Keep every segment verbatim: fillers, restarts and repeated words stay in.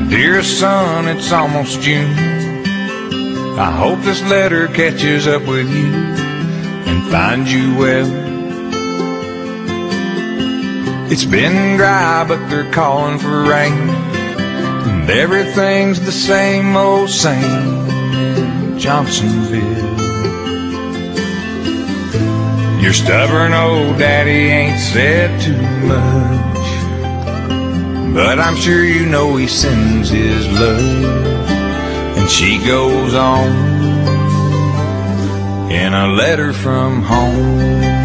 Dearest son, it's almost June. I hope this letter catches up with you and finds you well. It's been dry, but they're calling for rain, and everything's the same old same in Johnsonville. Your stubborn old daddy ain't said too much, but I'm sure you know he sends his love. And she goes on in a letter from home.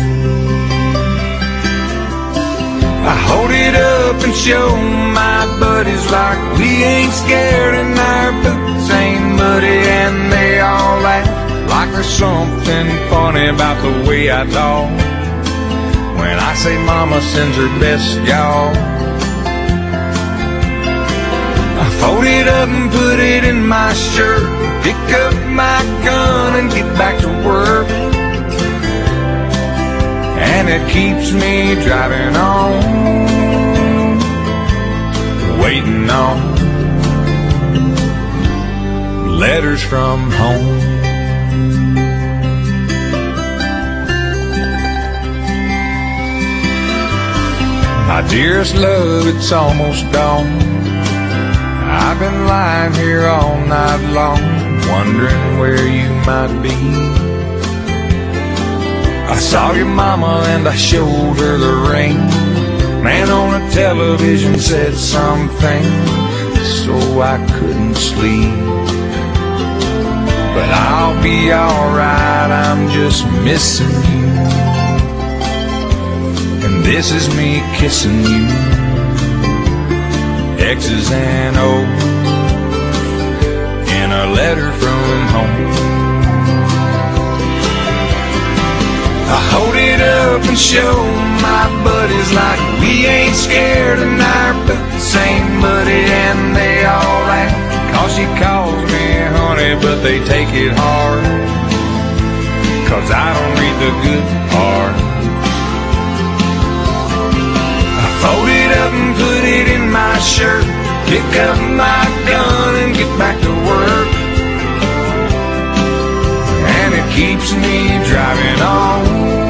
I hold it up and show my buddies like we ain't scared and our boots ain't muddy, and they all laugh like there's something funny about the way I talk when I say mama sends her best, y'all. Fold it up and put it in my shirt, pick up my gun and get back to work. And it keeps me driving on, waiting on letters from home. My dearest love, it's almost dawn. I've been lying here all night long, wondering where you might be. I saw your mama and I showed her the ring. Man on the television said something, so I couldn't sleep. But I'll be alright, I'm just missing you. And this is me kissing you. X's and O's in a letter from home. I hold it up and show my buddies like we ain't scared and our boots ain't muddy, and they all laugh cause she calls me honey, but they take it hard cause I don't read the good part. Fold it up and put it in my shirt, pick up my gun and get back to work. And it keeps me driving on,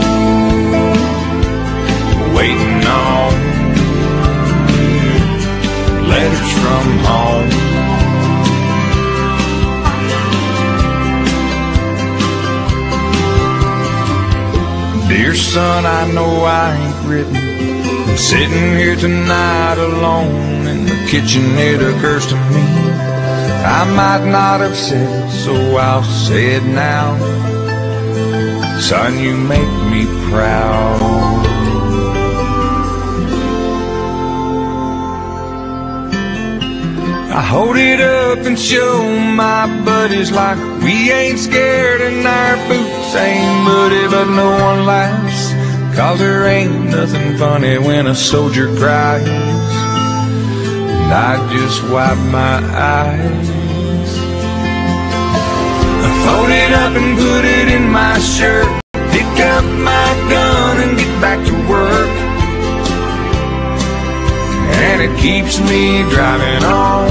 waiting on letters from home. Dear son, I know I ain't written. I'm sitting here tonight alone in the kitchen, it occurs to me I might not have said it, so I'll say it now. Son, you make me proud. I hold it up and show my buddies like we ain't scared and our boots ain't muddy, but no one laughs cause there ain't nothing funny when a soldier cries. And I just wipe my eyes. I fold it up and put it in my shirt, pick up my gun and get back to work. And it keeps me driving on,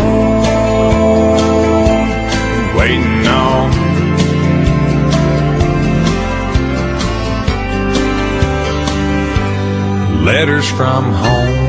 waiting on letters from home.